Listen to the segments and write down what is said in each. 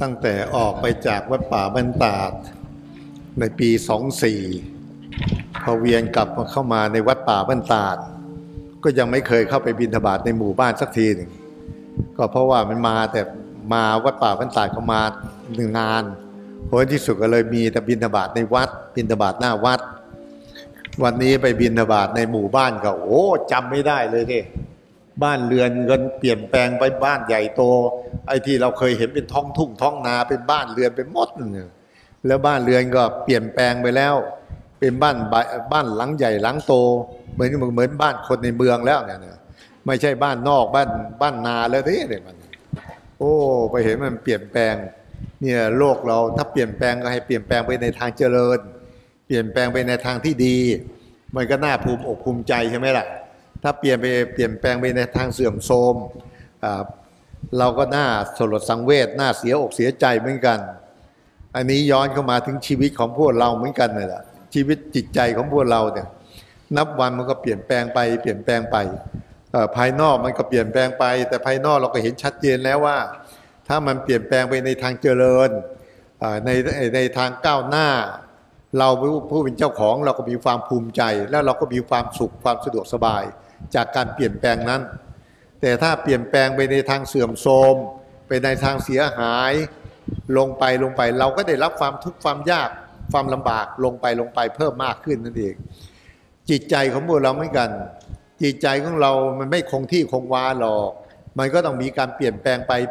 ตั้งแต่ออกไปจากวัดป่าบ้านตาดในปี24พอเวียนกลับมาเข้ามาในวัดป่าบ้านตาดก็ยังไม่เคยเข้าไปบิณฑบาตในหมู่บ้านสักทีหนึ่งก็เพราะว่ามันมาแต่มาวัดป่าบ้านตาดก็มา1 งานผลที่สุดก็เลยมีแต่บิณฑบาตในวัดบิณฑบาตหน้าวัดวันนี้ไปบิณฑบาตในหมู่บ้านก็โอ้จำไม่ได้เลยดิบ้านเรือนกันเปลี่ยนแปลงไปบ้านใหญ่โตไอ้ที่เราเคยเห็นเป็นท้องทุ่งท้องนาเป็นบ้านเรือนเป็นหมดเนี่ยแล้วบ้านเรือนก็เปลี่ยนแปลงไปแล้วเป็นบ้านหลังใหญ่หลังโตเหมือนบ้านคนในเมืองแล้วเนี่ยไม่ใช่บ้านนอกบ้านนาแล้วที่เนี่ยมันโอ้ไปเห็นมันเปลี่ยนแปลงเนี่ยโลกเราถ้าเปลี่ยนแปลงก็ให้เปลี่ยนแปลงไปในทางเจริญเปลี่ยนแปลงไปในทางที่ดีมันก็น่าภูมิอกภูมิใจใช่ไหมล่ะถ้าเปลี่ยนแปลงไปในทางเสื่อมโทรมเราก็น่าสลดสังเวชน่าเสียอกเสียใจเหมือนกันอันนี้ย้อนเข้ามาถึงชีวิตของพวกเราเหมือนกันเลยล่ะชีวิตจิตใจของพวกเราเนี่ยนับวันมันก็เปลี่ยนแปลงไปภายนอกมันก็เปลี่ยนแปลงไปแต่ภายนอกเราก็เห็นชัดเจนแล้วว่าถ้ามันเปลี่ยนแปลงไปในทางเจริญในทางก้าวหน้าเราผู้เป็นเจ้าของเราก็มีความภูมิใจแล้วเราก็มีความสุขความสะดวกสบายจากการเปลี่ยนแปลงนั้นแต่ถ้าเปลี่ยนแปลงไปในทางเสื่อมโทรมไปในทางเสียหายลงไปเราก็ได้รับความทุกข์ความยากความลำบากลงไปเพิ่มมากขึ้นนั่นเองจิตใจของพวกเราเหมือนกันจิตใจของเรามันไม่คงที่คงวาหรอกมันก็ต้องมีการเปลี่ยนแปลงไป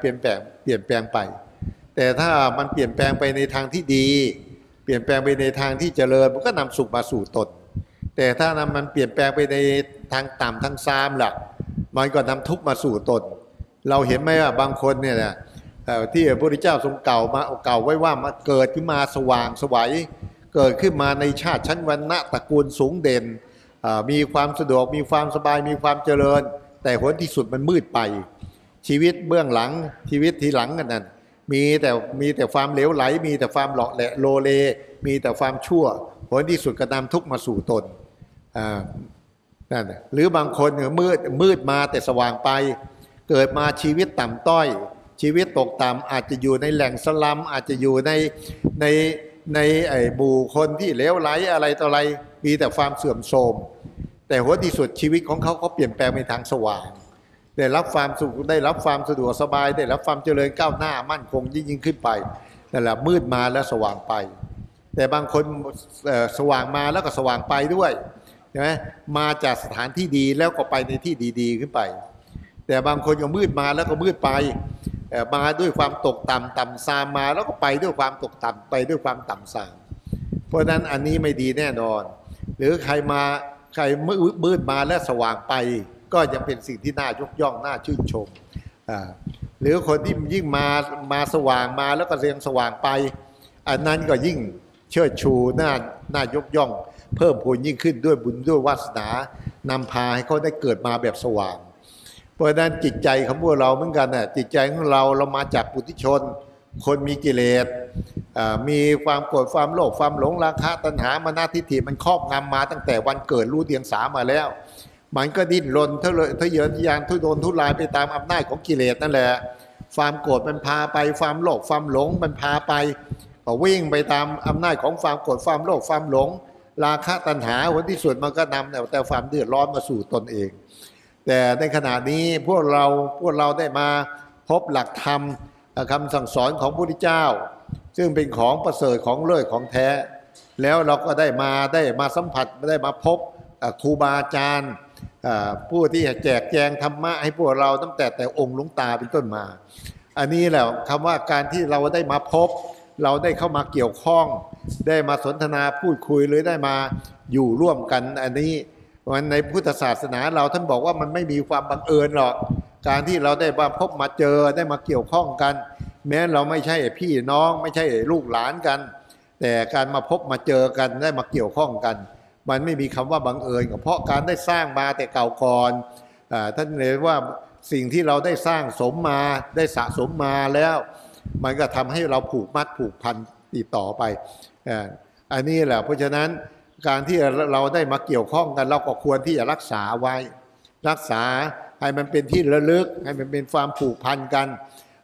แต่ถ้ามันเปลี่ยนแปลงไปในทางที่ดีเปลี่ยนแปลงไปในทางที่เจริญมันก็นำสุขมาสู่ตนแต่ถ้ามันเปลี่ยนแปลงไปในทางต่ำทางซามล่ะมันก็นำทุกข์มาสู่ตนเราเห็นไหมว่าบางคนเนี่ยที่พระพุทธเจ้าทรงเก่าไว้ว่ามาเกิดขึ้นมาสว่างไสวเกิดขึ้นมาในชาติชั้นวรรณะตระกูลสูงเด่นมีความสะดวกมีความสบายมีความเจริญแต่ผลที่สุดมันมืดไปชีวิตเบื้องหลังชีวิตทีหลังกันนั่นมีแต่ความเหลวไหลมีแต่ความหลอกแหละโลเลมีแต่ความชั่วผลที่สุดก็นำทุกข์มาสู่ตนนั่นหรือบางคนเนี่ยมืดมาแต่สว่างไปเกิดมาชีวิตต่ำต้อยชีวิตตกต่ำอาจจะอยู่ในแหล่งสลัมอาจจะอยู่ในหมู่คนที่เลวไหลอะไรต่ออะไรมีแต่ความเสื่อมโทรมแต่หัวที่สุดชีวิตของเขาเปลี่ยนแปลงไปทางสว่างได้รับความสุขได้รับความสะดวกสบายได้รับความเจริญก้าวหน้ามั่นคงยิ่งขึ้นไปนั่นแหละมืดมาแล้วสว่างไปแต่บางคนสว่างมาแล้วก็สว่างไปด้วยใช่ไหมมาจากสถานที่ดีแล้วก็ไปในที่ดีๆขึ้นไปแต่บางคนก็มืดมาแล้วก็มืดไปมาด้วยความตกต่ำซามมาแล้วก็ไปด้วยความตกต่ำไปด้วยความต่ำซามเพราะนั้นอันนี้ไม่ดีแน่นอนหรือใครมืดมาแล้วสว่างไปก็ยังเป็นสิ่งที่น่ายกย่องน่าชื่นชมหรือคนที่ยิ่งมาสว่างมาแล้วก็ยังสว่างไปอันนั้นก็ยิ่งเชิดชูน่ายกย่องเพิ่มพูนยิ่งขึ้นด้วยบุญด้วยวาสนานำพาให้เขาได้เกิดมาแบบสว่างเพราะฉะนั้นจิตใจของพวกเราเหมือนกันน่ะจิตใจของเรามาจากปุถุชนคนมีกิเลสมีความโกรธความโลภความหลงราคะตัณหามานะทิฏฐิมันครอบงำมาตั้งแต่วันเกิดรู้เดียงสามาแล้วมันก็ดิ้นรนทะเยอทะยานทุรนทุรายไปตามอำนาจของกิเลสนั่นแหละความโกรธมันพาไปความโลภความหลงมันพาไปก็วิ่งไปตามอำนาจของความโกรธความโลภความหลงราคะตัณหาผลที่สุดมันก็นำแต่ความเดือดร้อนมาสู่ตนเองแต่ในขณะนี้พวกเราได้มาพบหลักธรรมคำสั่งสอนของพระพุทธเจ้าซึ่งเป็นของประเสริฐของเลิศของแท้แล้วเราก็ได้มาสัมผัสได้มาพบครูบาอาจารย์ผู้ที่แจกแจงธรรมะให้พวกเราตั้งแต่องค์หลวงตาเป็นต้นมาอันนี้แหละคำว่าการที่เราได้มาพบเราได้เข้ามาเกี่ยวข้องได้มาสนทนาพูดคุยหรือได้มาอยู่ร่วมกันอันนี้วันในพุทธศาสนาเราท่านบอกว่ามันไม่มีความบังเอิญหรอกการที่เราได้มาพบมาเจอได้มาเกี่ยวข้องกันแม้เราไม่ใช่พี่น้องไม่ใช่ลูกหลานกันแต่การมาพบมาเจอกันได้มาเกี่ยวข้องกันมันไม่มีคำว่าบังเอิญเพราะการได้สร้างมาแต่เก่าก่อนท่านเรียกว่าสิ่งที่เราได้สร้างสมมาได้สะสมมาแล้วมันก็ทำให้เราผูกมัดผูกพันติดต่อไปอันนี้แหละเพราะฉะนั้นการที่เราได้มาเกี่ยวข้องกันเราก็ควรที่จะรักษาไว้รักษาให้มันเป็นที่ระลึกให้มันเป็นความผูกพันกัน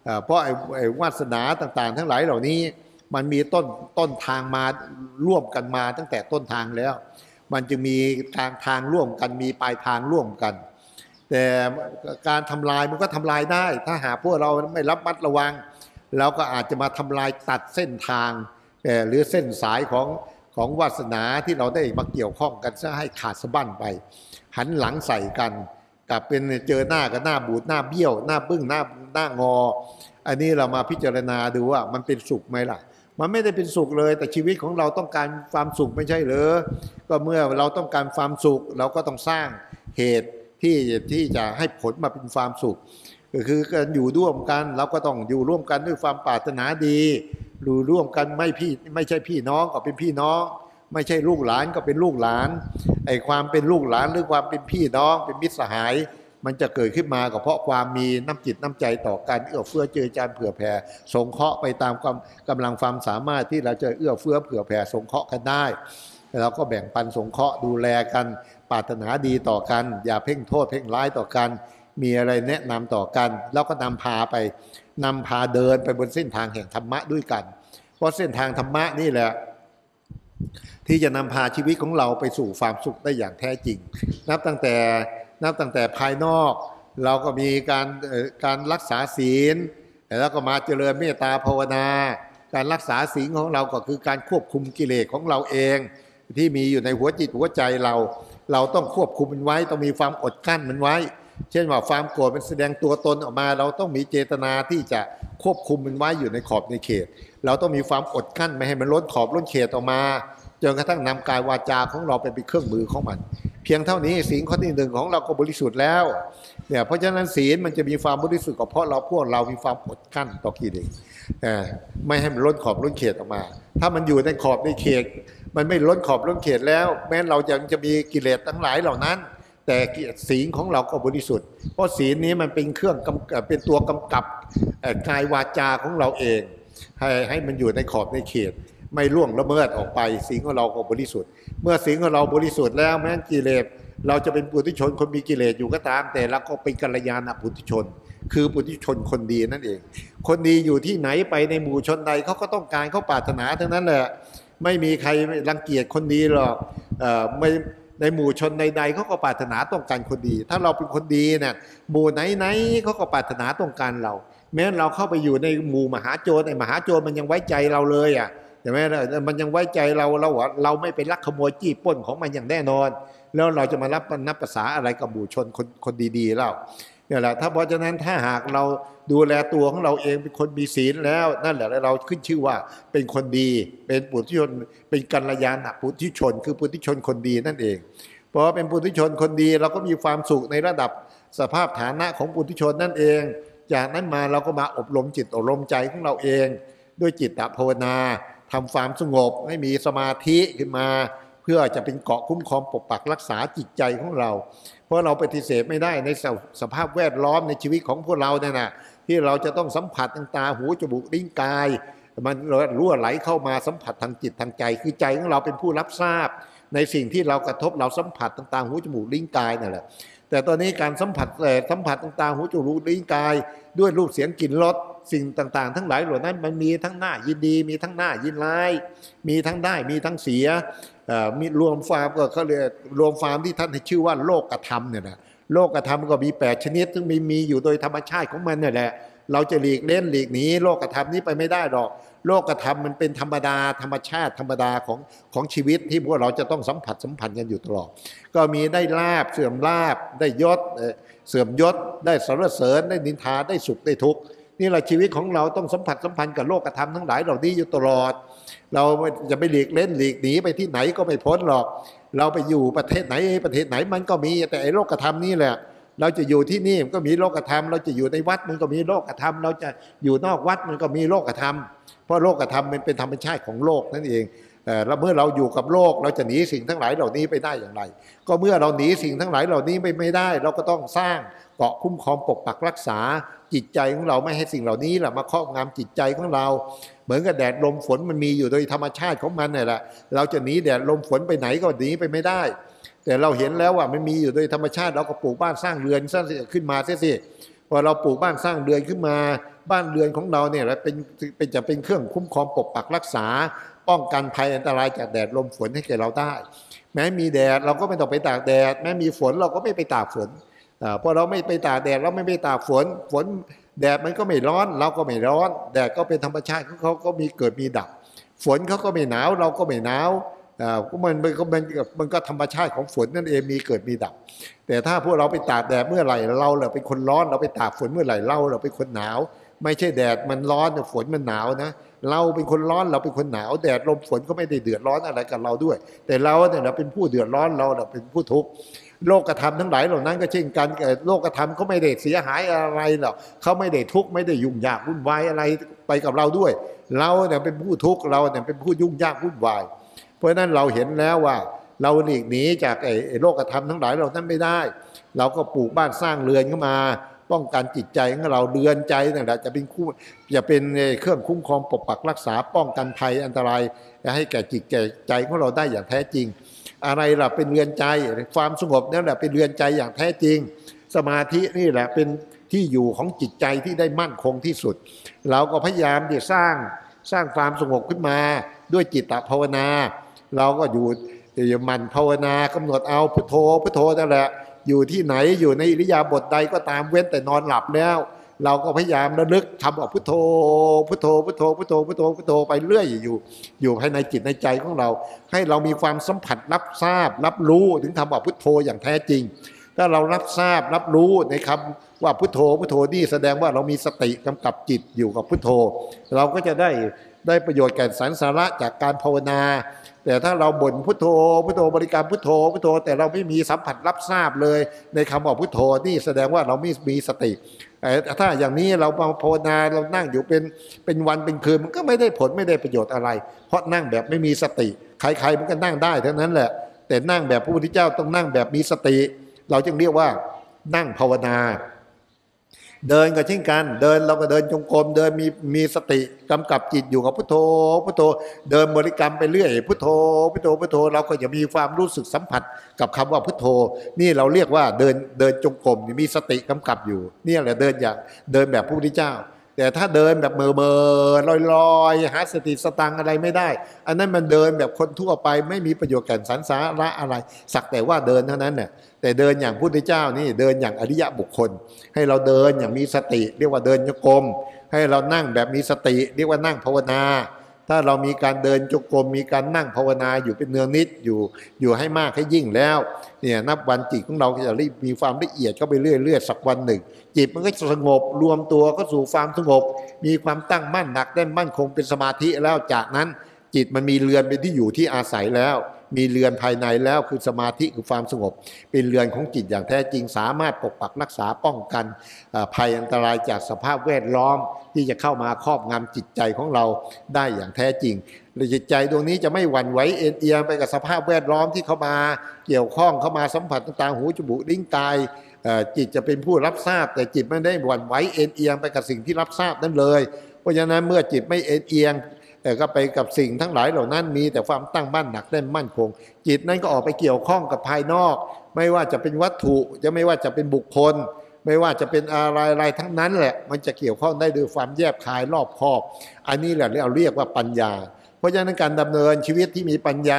เพราะไอ้วาสนาต่างๆทั้งหลายเหล่านี้มันมีต้นทางมาร่วมกันมาตั้งแต่ต้นทางแล้วมันจะมีกลางทางร่วมกันมีปลายทางร่วมกันแต่การทำลายมันก็ทำลายได้ถ้าหากพวกเราไม่รับมัดระวังเราก็อาจจะมาทำลายตัดเส้นทางหรือเส้นสายของวาสนาที่เราได้มาเกี่ยวข้องกันซะให้ขาดสะบั้นไปหันหลังใส่กันกับเป็นเจอหน้ากับหน้าบูดหน้าเบี้ยวหน้าบึ้งหน้างออันนี้เรามาพิจารณาดูว่ามันเป็นสุขไหมล่ะมันไม่ได้เป็นสุขเลยแต่ชีวิตของเราต้องการความสุขไม่ใช่เหรอก็เมื่อเราต้องการความสุขเราก็ต้องสร้างเหตุที่จะให้ผลมาเป็นความสุขก็คือการอยู่ร่วมกันเราก็ต้องอยู่ร่วมกันด้วยความปรารถนาดีอยู่ร่วมกันไม่ใช่พี่น้องก็เป็นพี่น้องไม่ใช่ลูกหลานก็เป็นลูกหลานไอ้ความเป็นลูกหลานหรือความเป็นพี่น้องเป็นมิตรสหายมันจะเกิดขึ้นมาก็เพราะความมีน้ำจิตน้ำใจต่อกันเอื้อเฟื้อเจือจานเผื่อแผ่สงเคราะห์ไปตามความกำลังความสามารถที่เราจะเอื้อเฟื้อเผื่อแผ่สงเคราะห์กันได้เราก็แบ่งปันสงเคราะห์ดูแลกันปรารถนาดีต่อกันอย่าเพ่งโทษเพ่งร้ายต่อกันมีอะไรแนะนำต่อกันแล้วก็นำพาเดินไปบนเส้นทางแห่งธรรมะด้วยกันเพราะเส้นทางธรรมะนี่แหละที่จะนำพาชีวิตของเราไปสู่ความสุขได้อย่างแท้จริงนับตั้งแต่ภายนอกเราก็มีการรักษาศีลแล้วก็มาเจริญเมตตาภาวนาการรักษาศีลของเราก็คือการควบคุมกิเลสของเราเองที่มีอยู่ในหัวจิตหัวใจเราต้องควบคุมมันไว้ต้องมีความอดกั้นมันไว้เช่นว่าความโกรธมันแสดงตัวตนออกมาเราต้องมีเจตนาที่จะควบคุมมันไว้อยู่ในขอบในเขตเราต้องมีความอดกั้นไม่ให้มันล้นขอบล้นเขตออกมาจนกระทั่งนำกายวาจาของเราไปเป็นเครื่องมือของมันเพียงเท่านี้ศีลข้อที่หนึ่งของเราก็บริสุทธิ์แล้วเนี่ยเพราะฉะนั้นศีลมันจะมีความบริสุทธิ์ก็เพราะพวกเรามีความอดกั้นต่อกิเลสไม่ให้มันล้นขอบล้นเขตออกมาถ้ามันอยู่ในขอบในเขตมันไม่ล้นขอบล้นเขตแล้วแม้เรายังจะมีกิเลสทั้งหลายเหล่านั้นแต่ศีลของเราก็บริสุทธิ์เพราะศีลนี้มันเป็นเครื่องเป็นตัวกำกับกายวาจาของเราเองให้มันอยู่ในขอบในเขตไม่ล่วงละเมิดออกไปศีลของเราก็บริสุทธิ์เมื่อศีลของเราบริสุทธิ์แล้วแม้กิเลสเราจะเป็นปุถุชนคนมีกิเลสอยู่ก็ตามแต่เราก็เป็นกัลยาณปุถุชนคือปุถุชนคนดีนั่นเองคนดีอยู่ที่ไหนไปในหมู่ชนใดเขาก็ต้องการเขาปรารถนาทั้งนั้นแหละไม่มีใครรังเกียจคนดีหรอกไม่ในหมู่ชนใดๆเขาก็ปรารถนาต้องการคนดีถ้าเราเป็นคนดีเนี่ยหมู่ไหนๆเขาก็ปรารถนาต้องการเราแม้เราเข้าไปอยู่ในหมู่มหาโจรไอ้มหาโจรมันยังไว้ใจเราเลยอ่ะใช่ไหมมันยังไว้ใจเราไม่ไปลักขโมยจี้ปล้นของมันอย่างแน่นอนแล้วเราจะมารับนับภาษาอะไรกับหมู่ชนคนดีๆเล่าเนี่ยแหละถ้าเพราะฉะนั้นถ้าหากเราดูแลตัวของเราเองเป็นคนมีศีลแล้วนั่นแหละเราขึ้นชื่อว่าเป็นคนดีเป็นปุถุชนเป็นกัลยาณปุถุชนคือปุถุชนคนดีนั่นเองเพราะเป็นปุถุชนคนดีเราก็มีความสุขในระดับสภาพฐานะของปุถุชนนั่นเองจากนั้นมาเราก็มาอบรมจิตอบรมใจของเราเองด้วยจิตตภาวนาทำความสงบให้มีสมาธิขึ้นมาเพื่อจะเป็นเกราะคุ้มครองปกปักรักษาจิตใจของเราเพราะเราปฏิเสธไม่ได้ในสภาพแวดล้อมในชีวิตของพวกเราเนี่ยนะที่เราจะต้องสัมผัสทางตาหูจมูกลิ้นกายมันรั่วไหลเข้ามาสัมผัสทางจิตทางใจคือใจของเราเป็นผู้รับทราบในสิ่งที่เรากระทบเราสัมผัสทางตาหูจมูกลิ้นกายนั่นแหละแต่ตอนนี้การสัมผัสทางตาหูจมูกลิ้นกายด้วยรูปเสียงกลิ่นรสสิ่งต่างๆทั้งหลายเหล่านั้นมันมีทั้งหน้ายินดีมีทั้งหน้ายินร้ายมีทั้งได้มีทั้งเสียมีรวมฟาร์มก็เขาเรียกรวมฟาร์มที่ท่านชื่อว่าโลกธรรมเนี่ยนะโลกธรรมก็มี8ชนิดซึ่งมีอยู่โดยธรรมชาติของมันเนี่ยแหละเราจะหลีกเล่นหลีกหนีโลกธรรมนี้ไปไม่ได้หรอกโลกธรรมมันเป็นธรรมดาธรรมชาติธรรมดาของชีวิตที่พวกเราจะต้องสัมผัสสัมพันธ์กันอยู่ตลอดก็มีได้ลาภเสื่อมลาภได้ยศเสื่อมยศได้สรรเสริญได้นินทาได้สุขได้ทุกข์นี่แหละชีวิตของเราต้องสัมผัสสัมพันธ์กับโลกธรรมทั้งหลายเหล่านี้อยู่ตลอดเราจะไปหลีกเล่นหลีกหนีไปที่ไหนก็ไม่พ้นหรอกเราไปอยู่ประเทศไหนมันก็มีแต่ไอ้โลกธรรมนี่แหละเราจะอยู่ที่นี่มันก็มีโลกธรรมเราจะอยู่ในวัดมันก็มีโลกธรรมเราจะอยู่นอกวัดมันก็มีโลกธรรมเพราะโลกธรรมมันเป็นธรรมชาติของโลกนั่นเองแล้วเมื่อเราอยู่กับโลกเราจะหนีสิ่งทั้งหลายเหล่านี้ไปได้อย่างไรก็เมื่อเราหนีสิ่งทั้งหลายเหล่านี้ไปไม่ได้เราก็ต้องสร้างเกราะคุ้มครองปกปักรักษาจิตใจของเราไม่ให้สิ่งเหล่านี้แหละมาครอบงำจิตใจของเราเหมือนกับแดดลมฝนมันมีอยู่โดยธรรมชาติของมันนี่แหละเราจะหนีแดดลมฝนไปไหนก็หนีไปไม่ได้แต่เราเห็นแล้วว่ามันมีอยู่โดยธรรมชาติเราก็ปลูกบ้านสร้างเรือนขึ้นมาเสียสิพอเราปลูกบ้านสร้างเรือนขึ้นมาบ้านเรือนของเราเนี่ยจะเป็นเครื่องคุ้มครองปกปักรักษาป้องกันภัยอันตรายจากแดดลมฝนให้แก่เราได้แม้มีแดดเราก็ไม่ต้องไปตากแดดแม้มีฝนเราก็ไม่ไปตากฝนเพราะเราไม่ไปตากแดดเราไม่ไปตากฝนแดดมันก็ไม่ร้อนเราก็ไม่ร้อนแดดก็เป็นธรรมชาติเขาก็มีเกิดมีดับฝนเขาก็ไม่หนาวเราก็ไม่หนาวมันก็ธรรมชาติของฝนนั่นเองมีเกิดมีดับแต่ถ้าพวกเราไปตากแดดเมื่อไหร่เราเป็นคนร้อนเราไปตากฝนเมื่อไหร่เราเป็นคนหนาวไม่ใช่แดดมันร้อนฝนมันหนาวนะเราเป็นคนร้อนเราเป็นคนหนาวแดดลมฝนก็ไม่ได้เดือดร้อนอะไรกับเราด้วยแต่เราเนี่ยเราเป็นผู้เดือดร้อนเราเป็นผู้ทุกข์โลกธรรมทั้งหลายเหล่านั้นก็เช่นกันโลกธรรมเขาไม่ได้เสียหายอะไรหรอกเขาไม่ได้ทุกข์ไม่ได้ยุ่งยากวุ่นวายอะไรไปกับเราด้วยเราเนี่ยเป็นผู้ทุกข์เราเนี่ยเป็นผู้ยุ่งยากวุ่นวายเพราะฉะนั้นเราเห็นแล้วว่าเราหลีกหนีจากโลกธรรมทั้งหลายเหล่านั้นไม่ได้เราก็ปลูกบ้านสร้างเรือนขึ้นมาป้องกันจิตใจของเราเรือนใจนั่นแหละจะเป็นเครื่องคุ้มครองปกปักรักษาป้องกันภัยอันตรายให้แก่จิตใจของเราได้อย่างแท้จริงอะไรล่ะเป็นเรือนใจความสงบนั่นแหละเป็นเรือนใจอย่างแท้จริงสมาธินี่แหละเป็นที่อยู่ของจิตใจที่ได้มั่นคงที่สุดเราก็พยายามที่สร้างความสงบขึ้นมาด้วยจิตภาวนาเราก็อยู่หมั่นภาวนากำหนดเอาพุทโธพุทโธนั่นแหละอยู่ที่ไหนอยู่ในอิริยาบถใดก็ตามเว้นแต่นอนหลับแล้วเราก็พยายามระลึกทำออกพุทโธพุทโธพุทโธพุทโธพุทโธพุทโธไปเรื่อยอยู่ภายในจิตในใจของเราให้เรามีความสัมผัสรับทราบรับรู้ถึงทำออกพุทโธอย่างแท้จริงถ้าเรารับทราบรับรู้ในคำว่าพุทโธพุทโธนี่แสดงว่าเรามีสติกำกับจิตอยู่กับพุทโธเราก็จะได้ประโยชน์แก่สรรสาระจากการภาวนาแต่ถ้าเราบ่นพุทโธพุทโธบริกรรมพุทโธพุทโธแต่เราไม่มีสัมผัสรับทราบเลยในคำว่าพุทโธนี่แสดงว่าเราไม่มีสติถ้าอย่างนี้เราภาวนาเรานั่งอยู่เป็นวันเป็นคืนมันก็ไม่ได้ผลไม่ได้ประโยชน์อะไรเพราะนั่งแบบไม่มีสติใครๆมันก็นั่งได้ทั้งนั้นแหละแต่นั่งแบบพระพุทธเจ้าต้องนั่งแบบมีสติเราจึงเรียกว่านั่งภาวนาเดินก็เช่นกันเดินเราก็เดินจงกรมเดินมีสติกำกับจิตอยู่กับพุทโธพุทโธเดินบริกรรมไปเรื่อยพุทโธพุทโธพุทโธเราก็จะมีความรู้สึกสัมผัสกับคำว่าพุทโธนี่เราเรียกว่าเดินจงกรมมีสติกำกับอยู่นี่แหละเดินแบบพระพุทธเจ้าแต่ถ้าเดินแบบเมอลอยหาสติสตังอะไรไม่ได้อันนั้นมันเดินแบบคนทั่วไปไม่มีประโยชน์แก่สรรสาระอะไรสักแต่ว่าเดินเท่านั้นเนี่ยแต่เดินอย่างพุทธเจ้านี่เดินอย่างอริยบุคคลให้เราเดินอย่างมีสติเรียกว่าเดินจงกรมให้เรานั่งแบบมีสติเรียกว่านั่งภาวนาถ้าเรามีการเดินจงกรมมีการนั่งภาวนาอยู่เป็นเนืองนิดอยู่ให้มากให้ยิ่งแล้วเนี่ยนับวันจิตของเราจะมีความละเอียดเข้าไปเรื่อยๆสักวันหนึ่งจิตมันก็สงบรวมตัวก็สู่ความสงบมีความตั้งมั่นหนักแน่นมั่นคงเป็นสมาธิแล้วจากนั้นจิตมันมีเรือนเป็นที่อยู่ที่อาศัยแล้วมีเรือนภายในแล้วคือสมาธิคือความสงบเป็นเรือนของจิตอย่างแท้จริงสามารถปกปักรักษาป้องกันภัยอันตรายจากสภาพแวดล้อมที่จะเข้ามาครอบงำจิตใจของเราได้อย่างแท้จริงจิตใจดวงนี้จะไม่หวั่นไหวเอ็นเอียงไปกับสภาพแวดล้อมที่เข้ามาเกี่ยวข้องเข้ามาสัมผัสต่างๆหูจมูกลิ้นกายจิตจะเป็นผู้รับทราบแต่จิตไม่ได้หวั่นไหวเอ็นเอียงไปกับสิ่งที่รับทราบนั้นเลยเพราะฉะนั้นเมื่อจิตไม่เอ็นเอียงแต่ก็ไปกับสิ่งทั้งหลายเหล่านั้นมีแต่ความตั้งมั่นหนักแน่นมั่นคงจิตนั้นก็ออกไปเกี่ยวข้องกับภายนอกไม่ว่าจะเป็นวัตถุจะไม่ว่าจะเป็นบุคคลไม่ว่าจะเป็นอะไรทั้งนั้นแหละมันจะเกี่ยวข้องได้ด้วยความแยบคายรอบคอบอันนี้แหละเราเรียกว่าปัญญาเพราะฉะนั้นการดำเนินชีวิตที่มีปัญญา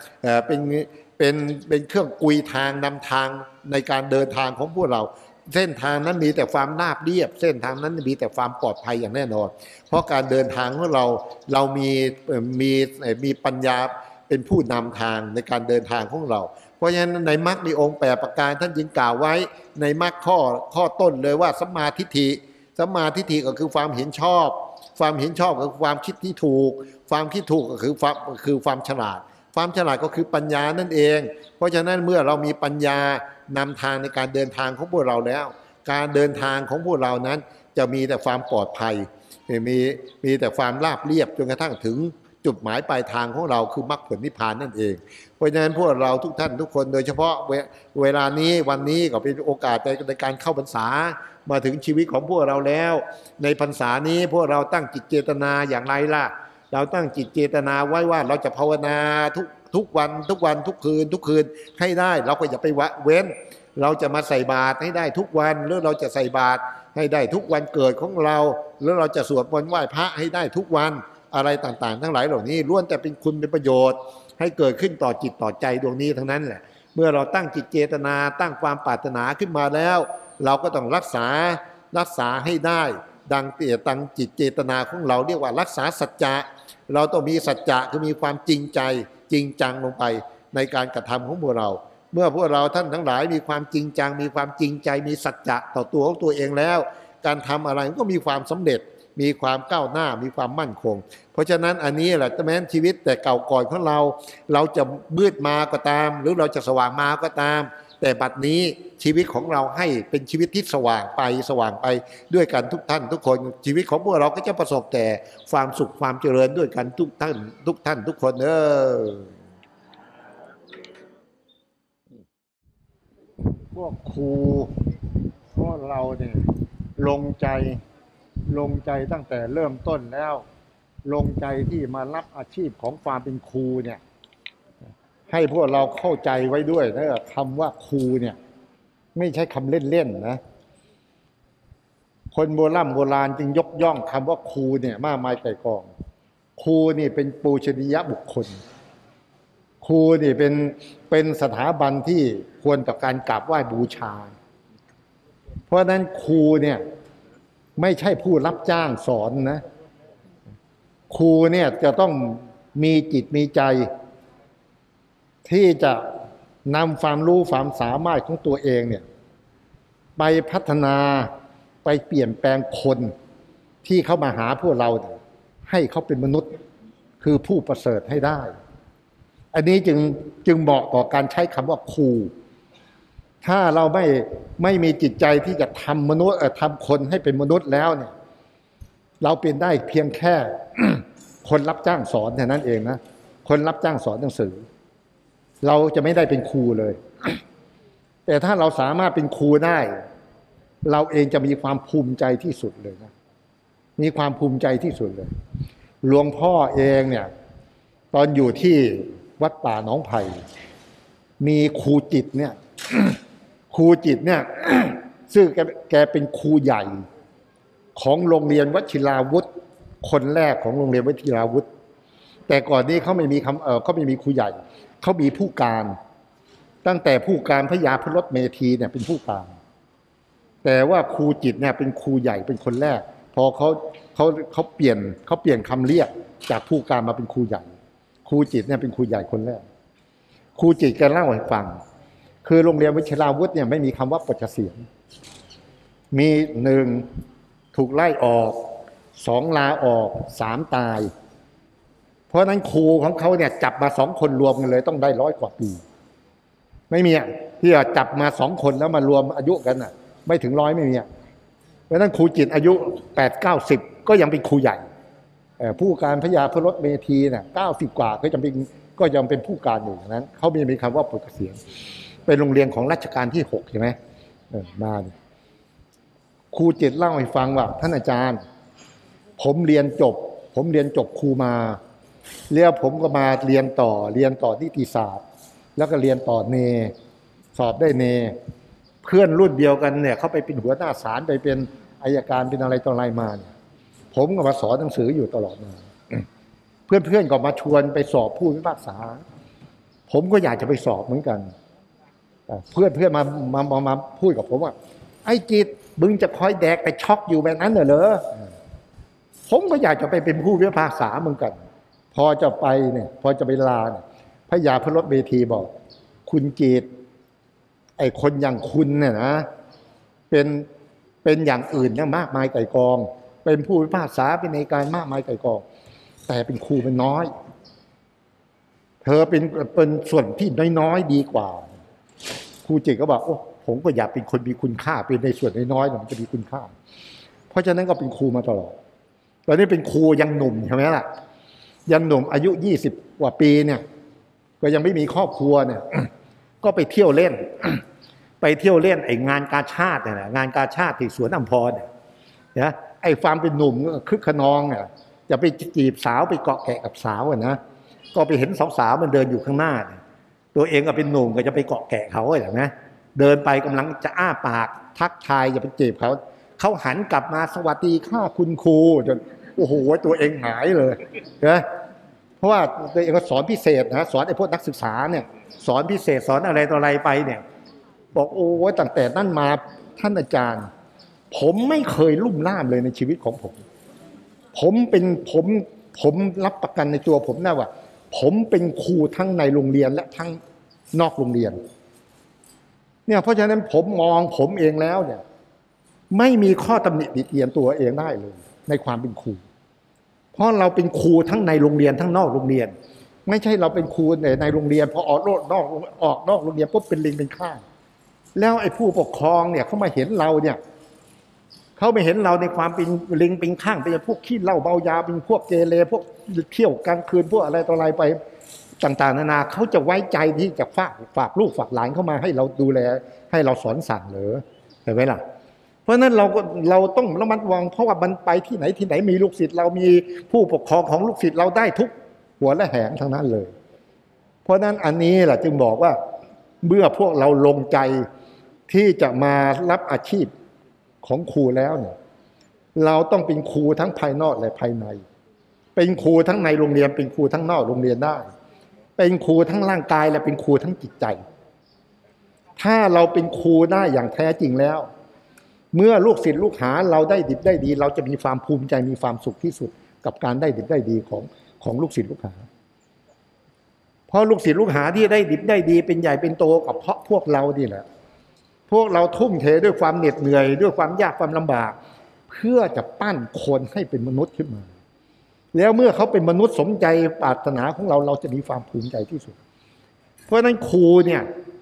เป็นเครื่องกุยทางนำทางในการเดินทางของพวกเราเส้นทางนั้นมีแต่ความราบเรียบเส้นทางนั้นมีแต่ความปลอดภัยอย่างแน่นอนเพราะการเดินทางของเรามีปัญญาเป็นผู้นำทางในการเดินทางของเราเพราะฉะนั้นในมรรคในองค์8ประการท่านจึงกล่าวไว้ในมรรคข้อต้นเลยว่าสัมมาทิฏฐิสัมมาทิฏฐิก็คือความเห็นชอบความเห็นชอบก็คือความคิดที่ถูกความคิดถูกก็คือความฉลาดความฉลาดก็คือปัญญานั่นเองเพราะฉะนั้นเมื่อเรามีปัญญานำทางในการเดินทางของพวกเราแล้วการเดินทางของพวกเรานั้นจะมีแต่ความปลอดภัยมีแต่ความราบเรียบจนกระทั่งถึงจุดหมายปลายทางของเราคือมรรคผลนิพพานนั่นเองเพราะฉะนั้นพวกเราทุกท่านทุกคนโดยเฉพาะเวลานี้วันนี้ก็เป็นโอกาสในการเข้าพรรษามาถึงชีวิตของพวกเราแล้วในพรรษานี้พวกเราตั้งจิตเจตนาอย่างไรล่ะเราตั้งจิตเจตนาไว้ว่าเราจะภาวนาทุกวันทุกคืนให้ได้เราก็อย่าไปเว้นเราจะมาใส่บาตรให้ได้ทุกวันหรือเราจะใส่บาตรให้ได้ทุกวันเกิดของเราหรือเราจะสวดมนต์ไหว้พระให้ได้ทุกวันอะไรต่างๆทั้งหลายเหล่านี้ล้วนแต่เป็นคุณเป็นประโยชน์ให้เกิดขึ้นต่อจิตต่อใจดวงนี้ทั้งนั้นแหละเมื่อเราตั้งจิตเจตนาตั้งความปรารถนาขึ้นมาแล้วเราก็ต้องรักษาให้ได้ดังตั้งจิตเจตนาของเราเรียกว่ารักษาสัจจะเราต้องมีสัจจะคือมีความจริงใจจริงจังลงไปในการกระทำของพวกเราเมื่อพวกเราท่านทั้งหลายมีความจริงจังมีความจริงใจมีสัจจะต่อตัวของตัวเองแล้วการทำอะไรก็มีความสำเร็จมีความก้าวหน้ามีความมั่นคงเพราะฉะนั้นอันนี้แหละแม้ชีวิตแต่เก่าก่อนของเราจะมืดมาก็ตามหรือเราจะสว่างมาก็ตามแต่บัดนี้ชีวิตของเราให้เป็นชีวิตที่สว่างไปด้วยกันทุกท่านทุกคนชีวิตของพวกเราก็จะประสบแต่ความสุขความเจริญด้วยกันทุกท่านทุกคนพวกครูพวกเราเนี่ยลงใจตั้งแต่เริ่มต้นแล้วลงใจที่มารับอาชีพของความเป็นครูเนี่ยให้พวกเราเข้าใจไว้ด้วยนะคำว่าครูเนี่ยไม่ใช่คำเล่นๆนะคนโบราณจึงยกย่องคำว่าครูเนี่ยมากมายไก่กองครูนี่เป็นปูชนียบุคคลครูนี่เป็นสถาบันที่ควรต่อการกราบไหว้บูชาเพราะฉะนั้นครูเนี่ยไม่ใช่ผู้รับจ้างสอนนะครูเนี่ยจะต้องมีจิตมีใจที่จะนำความรู้ความสามารถของตัวเองเนี่ยไปพัฒนาไปเปลี่ยนแปลงคนที่เข้ามาหาพวกเราให้เขาเป็นมนุษย์คือผู้ประเสริฐให้ได้อันนี้จึงเหมาะต่อการใช้คำว่าครูถ้าเราไม่มีจิตใจที่จะทำมนุษย์ทำคนให้เป็นมนุษย์แล้วเนี่ยเราเป็นได้เพียงแค่ คนรับจ้างสอนเท่านั้นเองนะคนรับจ้างสอนหนังสือเราจะไม่ได้เป็นครูเลย แต่ถ้าเราสามารถเป็นครูได้เราเองจะมีความภูมิใจที่สุดเลยนะมีความภูมิใจที่สุดเลยหลวงพ่อเองเนี่ยตอนอยู่ที่วัดป่าหนองไผ่มีครูจิตเนี่ย ครูจิตเนี่ย ซึ่งแกเป็นครูใหญ่ของโรงเรียนวชิราวุธคนแรกของโรงเรียนวชิราวุธแต่ก่อนนี้เขาไม่มีครูใหญ่เขามีผู้การตั้งแต่ผู้การพระยาพรตเมธีเนี่ยเป็นผู้การแต่ว่าครูจิตเนี่ยเป็นครูใหญ่เป็นคนแรกพอเขาเปลี่ยนคำเรียกจากผู้การมาเป็นครูใหญ่ครูจิตเนี่ยเป็นครูใหญ่คนแรกครูจิตแกเล่าให้ฟังคือโรงเรียนวชิราวุธเนี่ยไม่มีคำว่าปลดเกษียณมี1ถูกไล่ออก2ลาออก3ตายเพราะนั้นครูของเขาเนี่ยจับมา2คนรวมกันเลยต้องได้100 กว่าปีไม่มีที่จะจับมา2คนแล้วมารวมอายุกันไม่ถึง100ไม่มีเพราะนั้นครูจิตอายุ8-90ก็ยังเป็นครูใหญ่ผู้การพระยาพรตเมธีเนี่ย90 กว่าก็ยังเป็นผู้การอยู่อย่างนั้นเขามีคำว่าปลดเกษียณเป็นโรงเรียนของรัชกาลที่6ใช่ไหมมาครูจิตเล่าให้ฟังว่าท่านอาจารย์ผมเรียนจบครูมาแล้วผมก็มาเรียนต่อนิติศาสตร์แล้วก็เรียนต่อเนสอบได้เนเพื่อนรุ่นเดียวกันเนี่ยเขาไปเป็นหัวหน้าศาลไปเป็นอัยการเป็นอะไรต่ออะไรมาเนี่ยผมก็มาสอนหนังสืออยู่ตลอดมาเพื่อนก็มาชวนไปสอบผู้พิพากษาผมก็อยากจะไปสอบเหมือนกันเพื่อนมาพูดกับผมว่าไอ้จิตมึงจะคอยแดกไปช็อกอยู่แบบนั้นเหรอผมก็อยากจะไปเป็นผู้พิพากษาเหมือนกันพอจะไปลาเนี่ยพระยาพรตเมธีบอกคุณจิตไอ้คนอย่างคุณเนี่ยนะเป็นอย่างอื่นเนี่ยมากมายไก่กองเป็นผู้พิพากษาเป็นในการมากมายไก่กองแต่เป็นครูเป็นน้อยเธอเป็นส่วนที่น้อยๆดีกว่าครูจิตก็บอกโอ้ผมก็อยากเป็นคนมีคุณค่าเป็นในส่วนน้อยๆมันจะมีคุณค่าเพราะฉะนั้นก็เป็นครูมาตลอดตอนนี้เป็นครูยังหนุ่มใช่ไหมล่ะยังหนุ่มอายุ20 กว่าปีเนี่ยก็ยังไม่มีครอบครัวเนี่ย ก็ไปเที่ยวเล่น ไอ้งานกาชาดเนี่ยงานกาชาดที่สวนอัมพรเนี่ยไอ้ความเป็นหนุ่มคึกขนองเนี่ยจะไปจีบสาวไปเกาะแกะกับสาวนะก็ไปเห็นสาวๆมันเดินอยู่ข้างหน้าเนี่ยตัวเองก็เป็นหนุ่มก็จะไปเกาะแกะเขาอย่างนะเดินไปกำลังจะอ้าปากทักทายอย่าไปจีบเขาหันกลับมาสวัสดีค่ะคุณครูจนโอ้โหตัวเองหายเลยนะเพราะว่าตัวเองก็สอนพิเศษนะสอนไอ้พวกนักศึกษาเนี่ยสอนพิเศษสอนอะไรต่ออะไรไปเนี่ยบอกโอ้ยตั้งแต่นั้นมาท่านอาจารย์ผมไม่เคยลุ่มล่ามเลยในชีวิตของผมรับประกันในตัวผมนะว่าผมเป็นครูทั้งในโรงเรียนและทั้งนอกโรงเรียนเนี่ยเพราะฉะนั้นผมมองผมเองแล้วเนี่ยไม่มีข้อตำหนิติเตียนตัวเองได้เลยในความเป็นครูเพราะเราเป็นครูทั้งในโรงเรียนทั้งนอกโรงเรียนไม่ใช่เราเป็นครูในโรงเรียนพอออกนอกโรงเรียนปุ๊บเป็นลิงเป็นข้างแล้วไอ้ผู้ปกครองเนี่ยเขามาเห็นเราเนี่ยเขาไม่เห็นเราในความเป็นลิงเป็นข้างเป็นพวกขี้เหล้าเมายาเป็นพวกเกเรพวกเที่ยวกลางคืนพวกอะไรต่ออะไรไปต่างๆนานาเขาจะไว้ใจที่จะฝากลูกฝากหลานเข้ามาให้เราดูแลให้เราสอนสั่งเหรอเห็นไหมล่ะเพราะนั้นเราต้องระมัดระวังเพราะว่ามันไปที่ไหนมีลูกศิษย์เรามีผู้ปกครองของลูกศิษย์เราได้ทุกหัวและแหงทั้งนั้นเลยเพราะนั้นอันนี้แหละจึงบอกว่าเมื่อพวกเราลงใจที่จะมารับอาชีพของครูแล้วเนี่ยเราต้องเป็นครูทั้งภายนอกและภายในเป็นครูทั้งในโรงเรียนเป็นครูทั้งนอกโรงเรียนได้เป็นครูทั้งร่างกายและเป็นครูทั้งจิตใจถ้าเราเป็นครูได้อย่างแท้จริงแล้วเมื่อลูกศิษย์ลูกหาเราได้ดิบได้ดีเราจะมีความภูมิใจมีความสุขที่สุดกับการได้ดิบได้ดีของลูกศิษย์ลูกหาเพราะลูกศิษย์ลูกหาที่ได้ดิบได้ดีเป็นใหญ่เป็นโตกับเพราะพวกเรานี่แหละพวกเราทุ่มเทด้วยความเหน็ดเหนื่อยด้วยความยากความลำบากเพื่อจะปั้นคนให้เป็นมนุษย์ขึ้นมาแล้วเมื่อเขาเป็นมนุษย์สมใจปรารถนาของเราจะมีความภูมิใจที่สุดเพราะฉะนั้นครูเนี่ย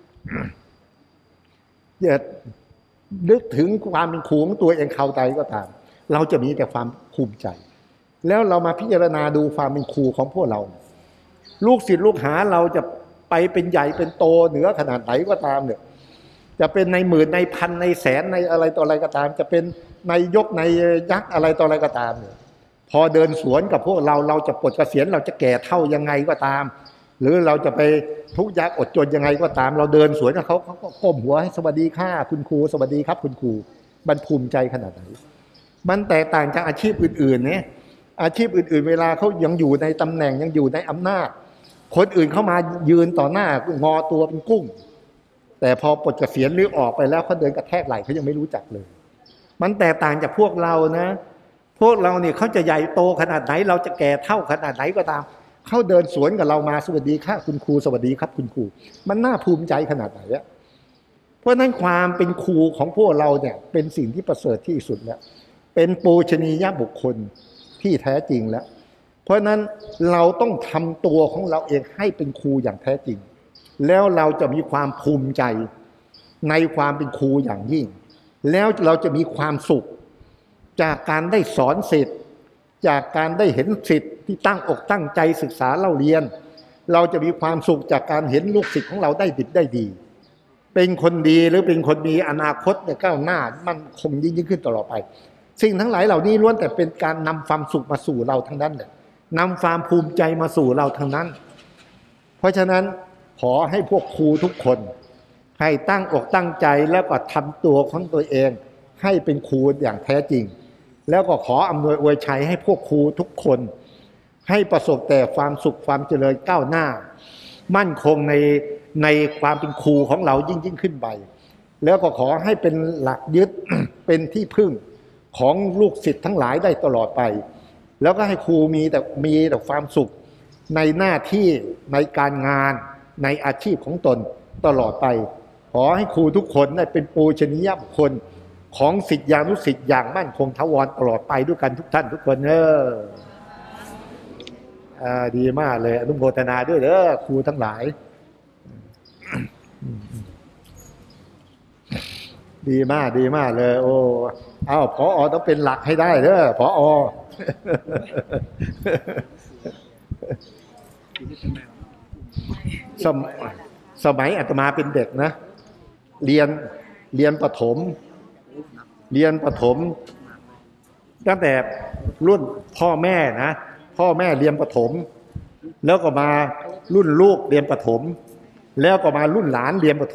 อย่านึกถึงความเป็นครูของตัวเองเข้าใจก็ตามเราจะมีแต่ความภูมิใจแล้วเรามาพิจารณาดูความเป็นครูของพวกเราลูกศิษย์ลูกหาเราจะไปเป็นใหญ่เป็นโตเหนือขนาดไหนก็ตามเนี่ยจะเป็นในหมื่นในพันในแสนในอะไรต่ออะไรก็ตามจะเป็นในยกในยักษ์อะไรต่ออะไรก็ตามเนี่ยพอเดินสวนกับพวกเราจะปลดเกษียณเราจะแก่เท่ายังไงก็ตามหรือเราจะไปทุกข์ยากอดจนยังไงก็ตามเราเดินสวนกับเขาก็ก้มหัวให้สวัสดีค่ะคุณครูสวัสดีครับคุณครูมันภูมิใจขนาดไหนมันแตกต่างจากอาชีพอื่นๆเนี่ยอาชีพอื่นๆเวลาเขายังอยู่ในตำแหน่งยังอยู่ในอำนาจคนอื่นเข้ามายืนต่อหน้างอตัวเป็นกุ้งแต่พอปลดเกษียณหรือออกไปแล้วเขาเดินกระแทกไหล่เขายังไม่รู้จักเลยมันแตกต่างจากพวกเรานะพวกเราเนี่ยเขาจะใหญ่โตขนาดไหนเราจะแก่เท่าขนาดไหนก็ตามเขาเดินสวนกับเรามาสวัสดีค่ะคุณครูสวัสดีครับคุณครูมันน่าภูมิใจขนาดไหนอะเพราะนั้นความเป็นครูของพวกเราเนี่ยเป็นสิ่งที่ประเสริฐที่สุดแล้วเป็นปูชนียบุคคลที่แท้จริงแล้วเพราะนั้นเราต้องทำตัวของเราเองให้เป็นครูอย่างแท้จริงแล้วเราจะมีความภูมิใจในความเป็นครูอย่างยิ่งแล้วเราจะมีความสุขจากการได้สอนศิษย์จากการได้เห็นศิษย์ที่ตั้งอกตั้งใจศึกษาเล่าเรียนเราจะมีความสุขจากการเห็นลูกศิษย์ของเราได้ดิบได้ดีเป็นคนดีหรือเป็นคนมีอนาคตเนี่ยก้าวหน้ามันคงยิ่งขึ้นตลอดไปสิ่งทั้งหลายเหล่านี้ล้วนแต่เป็นการนำความสุขมาสู่เราทั้งนั้นเลยนำความภูมิใจมาสู่เราทั้งนั้นเพราะฉะนั้นขอให้พวกครูทุกคนให้ตั้งอกตั้งใจแล้วก็ทำตัวของตัวเองให้เป็นครูอย่างแท้จริงแล้วก็ขออำนวยอวยชัยให้พวกครูทุกคนให้ประสบแต่ความสุขความเจริญก้าวหน้ามั่นคงในความเป็นครูของเรายิ่งขึ้นไปแล้วก็ขอให้เป็นหลักยึด เป็นที่พึ่งของลูกศิษย์ทั้งหลายได้ตลอดไปแล้วก็ให้ครูมีแต่ความสุขในหน้าที่ในการงานในอาชีพของตนตลอดไปขอให้ครูทุกคนได้เป็นปูชนียบุคคลของศิษยานุศิษย์อย่างมั่นคงถาวรตลอดไปด้วยกันทุกท่านทุกคนดีมากเลยอนุโมทนาด้วยครูทั้งหลายดีมากเลยโอ้เอาผอ.ต้องเป็นหลักให้ได้ผอ.สมัยอาตมาเป็นเด็กนะเรียนประถมตั้งแต่รุ่นพ่อแม่นะพ่อแม่เรียนประถมแล้วก็มารุ่นลูกเรียนประถมแล้วก็มารุ่นหลานเรียนประถม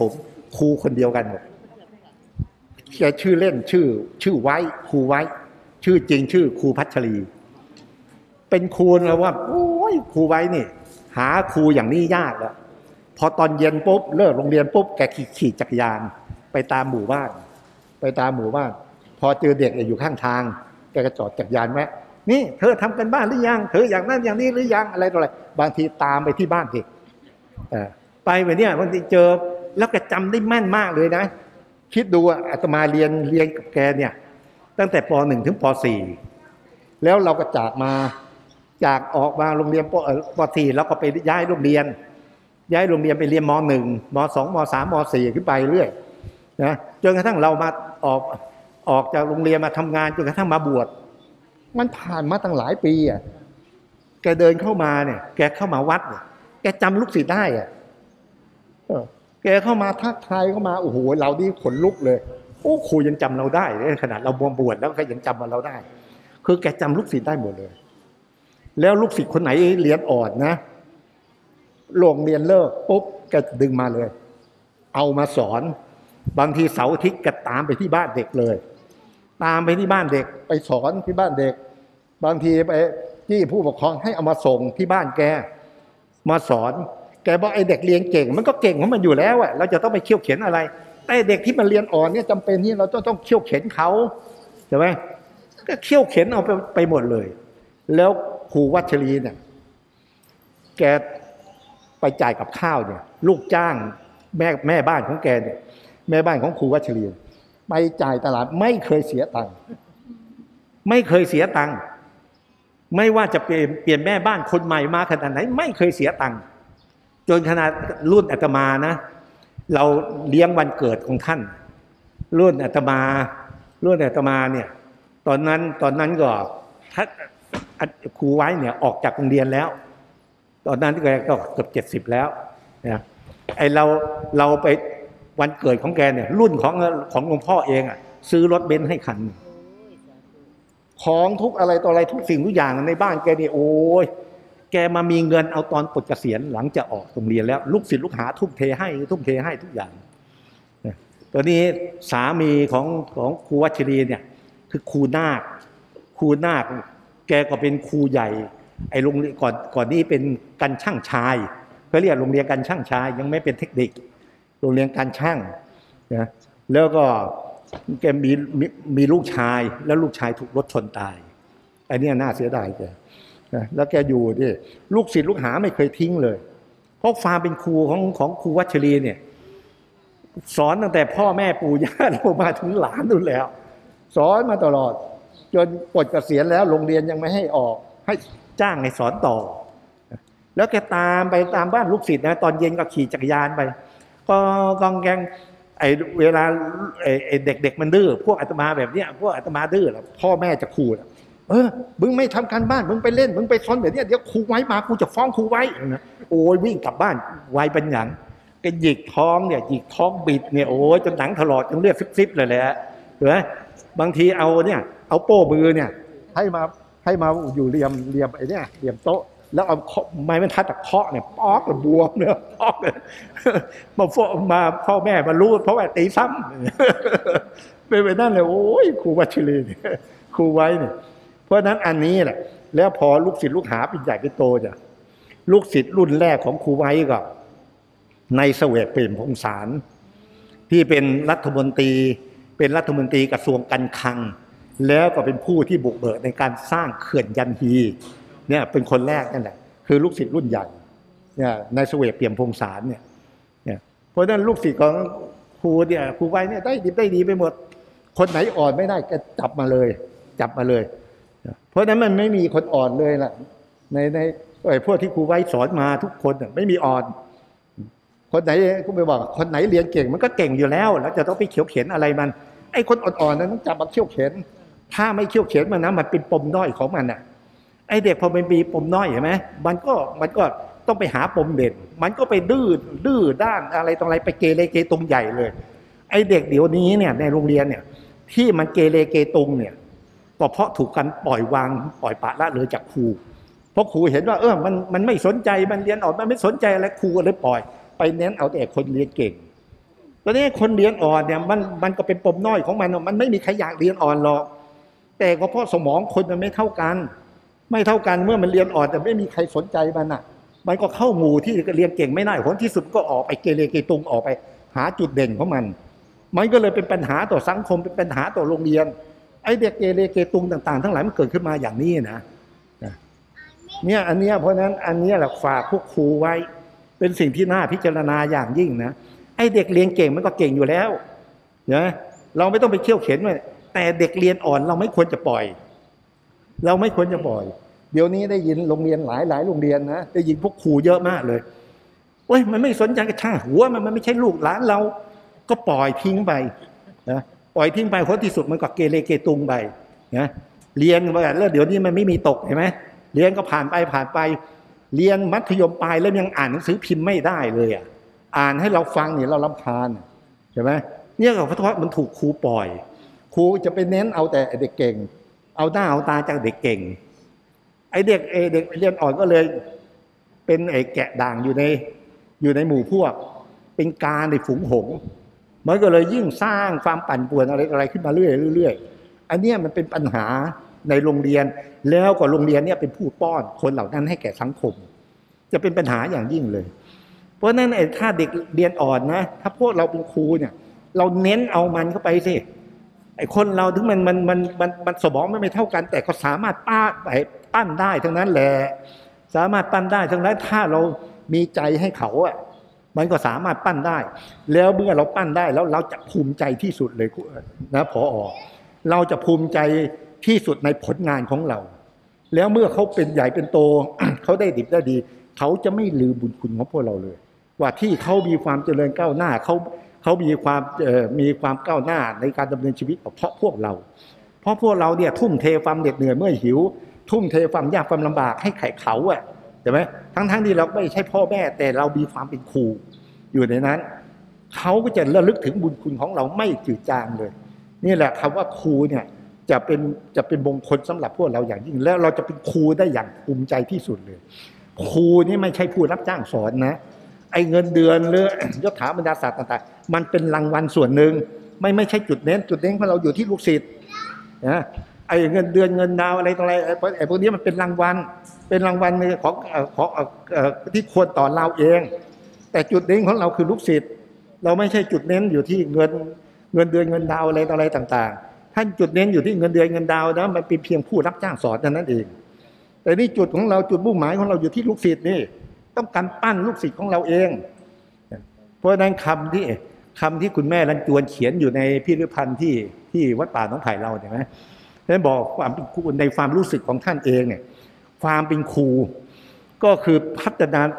ครูคนเดียวกันหมดแกชื่อเล่นชื่อไว้ครูไว้ ชื่อจริงชื่อครูพัชรีเป็นครูแล้วว่าโอ้ยครูไว้นี่หาครูอย่างนี้ยากแล้วพอตอนเย็นปุ๊บเลิกโรงเรียนปุ๊บแกขี่จักรยานไปตามหมู่บ้านพอเจอเด็กอยู่ข้างทางแกก็จอดจักรยานแวะนี่เธอทำกันบ้านหรือยังเธออย่างนั้นอย่างนี้หรือยังอะไรต่ออะไรบางทีตามไปที่บ้านเด็กไปแบบนี้บางทีเจอแล้วแกจำได้แม่นมากเลยนะคิดดูอาตมาเรียนกับแกเนี่ยตั้งแต่ป .1 ถึงป .4 แล้วเราก็จากออกมาโรงเรียนป .4 แล้วก็ไปย้ายโรงเรียนไปเรียนม .1 ม .2 ม .3 ม .4 ขึ้นไปเรื่อยนะจนกระทั่งเรามาออกจากโรงเรียนมาทำงานจนกระทั่งมาบวชมันผ่านมาตั้งหลายปีอ่ะแกเดินเข้ามาเนี่ยแกเข้ามาวัดเนี่ยแกจำลูกศิษย์ได้อ่ะแกเข้ามาทักทายเข้ามาโอ้โหเรานี่ขนลุกเลยโอ้ครูยังจำเราได้ขนาดเราบวชแล้วก็ยังจำเราได้คือแกจำลูกศิษย์ได้หมดเลยแล้วลูกศิษย์คนไหนเรียนอ่อนนะโรงเรียนเลิกปุ๊บแกดึงมาเลยเอามาสอนบางทีเสาร์อาทิตย์ก็ตามไปที่บ้านเด็กเลยตามไปที่บ้านเด็กไปสอนที่บ้านเด็กบางทีไปที่ผู้ปกครองให้เอามาส่งที่บ้านแกมาสอนแกบอกไอ้เด็กเรียนเก่งมันก็เก่งของมันอยู่แล้วอะเราจะต้องไปเขี่ยวเข็นอะไรแต่เด็กที่มันเรียนอ่อนเนี่ยจำเป็นที่เราต้องเขี่ยวเข็นเขาใช่ไหมก็เขี่ยวเข็นเอาไปหมดเลยแล้วครูวัชรีเนี่ยแกไปจ่ายกับข้าวเนี่ยลูกจ้างแม่บ้านของแกเนี่ยแม่บ้านของครูวัชรีไปจ่ายตลาดไม่เคยเสียตังค์ไม่ว่าจะเปลี่ยนแม่บ้านคนใหม่มาขนาดไหนไม่เคยเสียตังค์จนขนาดรุ่นอาตมานะเราเลี้ยงวันเกิดของท่านรุ่นอาตมาเนี่ยตอนนั้นก็ถ้าครูไว้เนี่ยออกจากโรงเรียนแล้วตอนนั้นแกก็เกือบ70แล้วนะไอเราไปวันเกิดของแกเนี่ยรุ่นของหลวงพ่อเองอ่ะซื้อรถเบนซ์ให้คันของทุกอะไรต่ออะไรทุกสิ่งทุกอย่างในบ้านแกนี่โอ้ยแกมามีเงินเอาตอนปลดเกษียณหลังจะออกโรงเรียนแล้วลูกศิษย์ลูกหาทุ่มเทให้ทุกอย่างตอนนี้สามีของครูวัชรีเนี่ยคือครูนาคแกก็เป็นครูใหญ่ไอ้โรงเรียนก่อนนี้เป็นการช่างชายเขาเรียกโรงเรียนการช่างชายยังไม่เป็นเทคนิคโรงเรียนการช่างนะแล้วก็แกมีลูกชายแล้วลูกชายถูกรถชนตายอันนี้น่าเสียดายแกแล้วแกอยู่ดิลูกศิษย์ลูกหาไม่เคยทิ้งเลยเพราะความเป็นครูของครูวัชรีเนี่ยสอนตั้งแต่พ่อแม่ปู่ย่าเรามาถึงหลานนู่นแล้วสอนมาตลอดจนปลดเกษียณแล้วโรงเรียนยังไม่ให้ออกให้จ้างให้สอนต่อแล้วแกตามไปตามบ้านลูกศิษย์นะตอนเย็นก็ขี่จักรยานไปก็กองแกงเวลาเด็กมันดื้อพวกอาตมาแบบเนี้ยพวกอาตมาดื้อแล้วพ่อแม่จะขู่มึงไม่ทำการบ้านมึงไปเล่นมึงไปซ้อนแบบนี้เดี๋ยวครูไว้มากูจะฟ้องครูไว้นะโอ้ยวิ่งกลับบ้านไวเป็นหยังแกหยิกท้องบิดเนี่ยโอ้ยจนหนังถลอกจนเลือดซิบเลยแหละเห็นไหมบางทีเอาโป้มือเนี่ยให้มาอยู่เรียมไอ้เนี่ยเรียมโต๊ะแล้วเอาไม้บรรทัดเคาะเนี่ยป๊อกบวมเนี่ยป๊อกมาพ่อแม่มารู้เพราะว่าตีซ้ำเป็นไปนั่นเลยโอ้ยครูวัชรีครูไว้เนี่ยเพราะนั้นอันนี้แหละแล้วพอลูกศิษย์ลูกหาเป็นใหญ่เป็นโตจ้ะลูกศิษย์รุ่นแรกของครูไว้ก็ในเสวตเปรมพงษ์สารที่เป็นรัฐมนตรีกระทรวงการคลังแล้วก็เป็นผู้ที่บุกเบิกในการสร้างเขื่อนยันฮีเนี่ยเป็นคนแรกนั่นแหละคือลูกศิษย์รุ่นใหญ่เนี่ยในเสวตเปรมพงษ์สารเนี่ยเพราะฉะนั้นลูกศิษย์ของครูไว้เนี่ยได้ดีไปหมดคนไหนอ่อนไม่ได้ก็จับมาเลยเพราะฉะนั้นมันไม่มีคนอ่อนเลยล่ะในพวกที่ครูไว้สอนมาทุกคนไม่มีอ่อนคนไหนก็ไปบอกคนไหนเรียนเก่งมันก็เก่งอยู่แล้วจะต้องไปเขี่ยวเข็นอะไรมันไอ้คนอ่อนๆนั้นต้องจับมาเขี่ยวเข็นถ้าไม่เขี่ยวเข็นมันนะมันเป็นปมด้อยของมันไอ้เด็กพอมันมีปมด้อยเห็นไหมมันก็ต้องไปหาปมเด่นมันก็ไปดื้อด้านอะไรตรงอะไรไปเกเรเกตุงใหญ่เลยไอ้เด็กเดี๋ยวนี้เนี่ยในโรงเรียนเนี่ยที่มันเกเรเกตุงเนี่ยก็เพราะถูกกันปล่อยวางปล่อยปละละเลยจากครูเพราะครูเห็นว่ามันไม่สนใจมันเรียนออกมันไม่สนใจอะไรครูก็เลยปล่อยไปเน้นเอาแต่คนเรียนเก่งตอนนี้คนเรียนอ่อนเนี่ยมันก็เป็นปมน้อยของมันไม่มีใครอยากเรียนอ่อนหรอกแต่ก็เพราะสมองคนมันไม่เท่ากันเมื่อมันเรียนอ่อนแต่ไม่มีใครสนใจมันก็เข้าหมู่ที่เรียนเก่งไม่ได้ผลที่สุดก็ออกไปเกเรเกตุงออกไปหาจุดเด่นของมันก็เลยเป็นปัญหาต่อสังคมเป็นปัญหาต่อโรงเรียนไอ้เด็กเกเรเกตุงต่างๆทั้งหลายมันเกิดขึ้นมาอย่างนี้นะเนี่ยอันเนี้ยเพราะนั้นอันเนี้ยแหละฝากพวกครูไว้เป็นสิ่งที่น่าพิจารณาอย่างยิ่งนะไอ้เด็กเรียนเก่งมันก็เก่งอยู่แล้วนะเราไม่ต้องไปเขี่ยวเข็นมันแต่เด็กเรียนอ่อนเราไม่ควรจะปล่อยเดี๋ยวนี้ได้ยินโรงเรียนหลายโรงเรียนนะได้ยินพวกครูเยอะมากเลยโอ้ยมันไม่สนใจกระช่างหัวมันไม่ใช่ลูกหลานเราก็ปล่อยทิ้งไปนะปล่อยทิ้งไปเพราะที่สุดมันก็เกเรเกตุงไปนะเรียนมาแล้วเดี๋ยวนี้มันไม่มีตกเห็นไหมเรียนก็ผ่านไปเรียนมัธยมปลายแล้วยังอ่านหนังสือพิมพ์ไม่ได้เลยอ่านให้เราฟังเนี่ยเรารำคาญใช่ไหมเนี่ยก็เพราะมันถูกครูปล่อยครูจะไปเน้นเอาแต่เด็กเก่งเอาหน้าเอาตาจากเด็กเก่งไอ้เด็กเรียนอ่อนก็เลยเป็นไอ้แกะด่างอยู่ในหมู่พวกเป็นกาในฝูงหงส์มันก็เลยยิ่งสร้างความปั่นป่วนอะไรขึ้นมาเรื่อยอันนี้มันเป็นปัญหาในโรงเรียนแล้วก็โรงเรียนเนี่ยเป็นผู้ป้อนคนเหล่านั้นให้แก่สังคมจะเป็นปัญหาอย่างยิ่งเลยเพราะนั้นถ้าเด็กเรียนอ่อนนะถ้าพวกเราเป็นครูเนี่ยเราเน้นเอามันเข้าไปสิไอ้คนเราถึงมันสมองไม่เท่ากันแต่ก็สามารถปั้นได้ทั้งนั้นแหละสามารถปั้นได้ทั้งนั้นถ้าเรามีใจให้เขามันก็สามารถปั้นได้แล้วเมื่อเราปั้นได้แล้วเราจะภูมิใจที่สุดเลยนะผอ.เราจะภูมิใจที่สุดในผลงานของเราแล้วเมื่อเขาเป็นใหญ่เป็นโต เขาได้ดิบได้ดีเขาจะไม่ลืมบุญคุณของพวกเราเลยว่าที่เขามีความเจริญก้าวหน้าเขามีความก้าวหน้าในการดำเนินชีวิตเพราะพวกเราเนี่ยทุ่มเทความเหน็ดเหนื่อยเมื่อหิวทุ่มเทความยากความลำบากให้ไข่เขาใช่ไหมทั้งที่เราไม่ใช่พ่อแม่แต่เรามีความเป็นครูอยู่ในนั้นเขาก็จะระลึกถึงบุญคุณของเราไม่จืดจางเลยนี่แหละคำว่าครูเนี่ยจะเป็นมงคลสำหรับพวกเราอย่างยิ่งแล้วเราจะเป็นครูได้อย่างภูมิใจที่สุดเลยครูนี่ไม่ใช่ผู้รับจ้างสอนนะไอ้เงินเดือนหรือยศถาบรรดาศักดิ์ต่างๆมันเป็นรางวัลส่วนหนึ่งไม่ใช่จุดเน้นของเราอยู่ที่ลูกศิษย์นะไอ้เงินเดือนเงินดาวอะไรต่ออะไรไอ้พวกนี้มันเป็นรางวัลของที่ควรต่อเราเองแต่จุดเน้นของเราคือลูกศิษย์เราไม่ใช่จุดเน้นอยู่ที่เงินเดือนเงินดาวอะไรต่ออะไรต่างๆท่านจุดเน้นอยู่ที่เงินเดือนเงินดาวนะมันเป็นเพียงผู้รับจ้างสอนนั่นเองแต่นี่จุดของเราจุดมุ่งหมายของเราอยู่ที่ลูกศิษย์นี่ต้องการปั้นลูกศิษย์ของเราเองเพราะฉะนั้นคำที่คุณแม่รันจวนเขียนอยู่ในพิพิธภัณฑ์ที่วัดป่าหนองไผ่เราใช่ไหมท่านบอกความเป็นครูในความรู้สึกของท่านเองเนี่ยความเป็นครูก็คือพั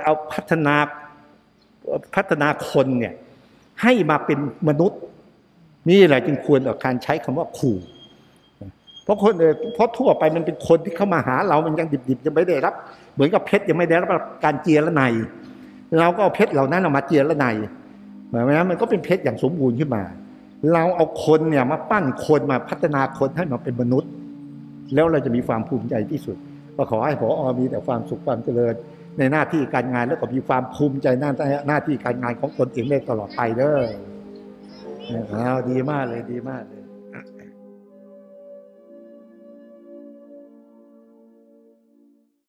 ฒนาคนเนี่ยให้มาเป็นมนุษย์นี่แหละจึงควรต่อการใช้คำว่าครูเพราะทั่วไปมันเป็นคนที่เข้ามาหาเรามันยังดิบๆยังไม่ได้รับเหมือนกับเพชรยังไม่ได้รับการเจียระไนเราก็เอาเพชรเหล่านั้นเอามาเจียระไนหมายความมันก็เป็นเพชรอย่างสมบูรณ์ขึ้นมาเราเอาคนเนี่ยมาปั้นคนมาพัฒนาคนให้มาเป็นมนุษย์แล้วเราจะมีความภูมิใจที่สุดก็ขอให้ผอ.มีแต่ความสุขความเจริญในหน้าที่การงานแล้วก็มีความภูมิใจหน้าที่การงานของตนเองได้ตลอดไปเด้อดีมากเลย